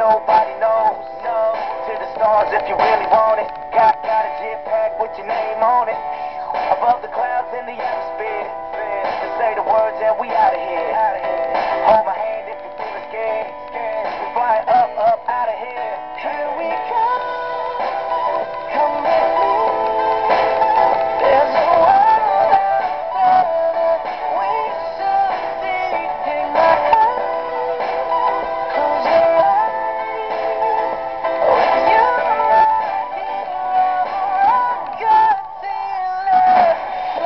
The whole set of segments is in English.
nobody knows. No, to the stars if you really want it. Got a jetpack with your name on it. Above the clouds in the atmosphere. Just say the words and we out of here. Hold my hand if you feel scared. We fly up, out of here. Here we go. Come with me. There's a world out there we should see. Take my hand, close your eyes. With you right here, I've got to love.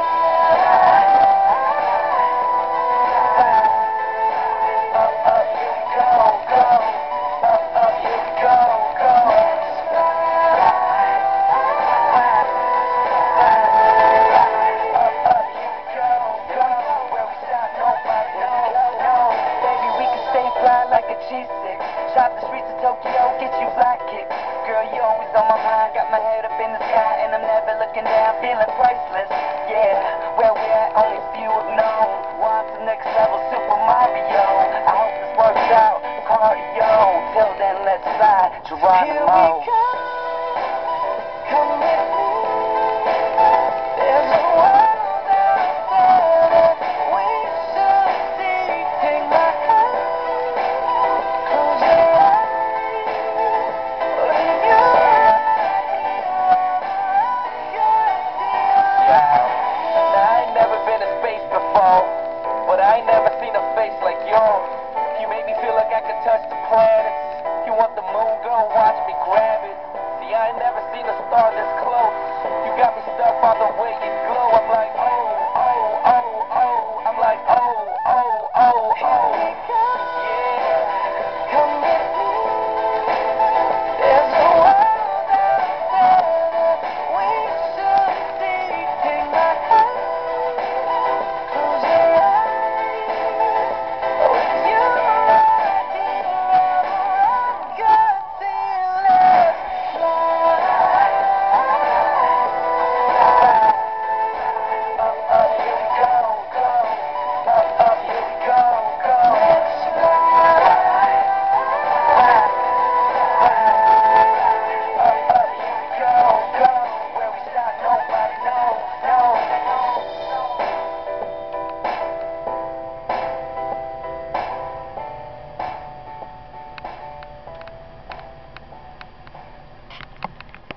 Up, you go, go. Up, you go, go. Shop the streets of Tokyo, get you fly kicks. Girl, you always on my mind. Got my head up in the sky and I'm never looking down, feeling priceless. Yeah, where we at, only few have known. Want the next level, Super Mario. I hope this works out, cardio. Till then, let's fly, Geronimo.